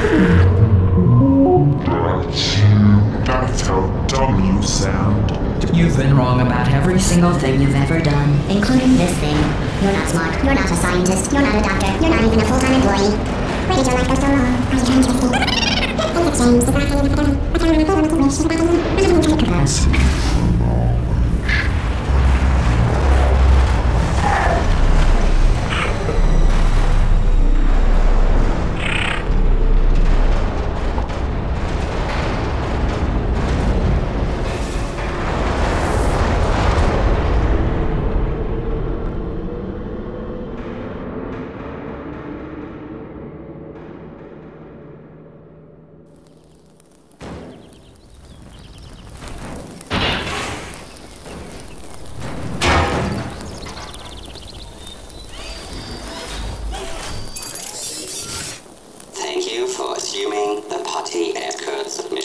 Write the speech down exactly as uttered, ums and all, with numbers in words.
That's how dumb you sound. You've been wrong about every single thing you've ever done. Including this thing. You're not smart. You're not a scientist. You're not a doctor. You're not even a full-time employee. Where did your life go so wrong? Are you trying to escape? Things have changed. It's not kind of a kind of a wish. It's not kind of a Thank you for assuming the putty Edcard submission.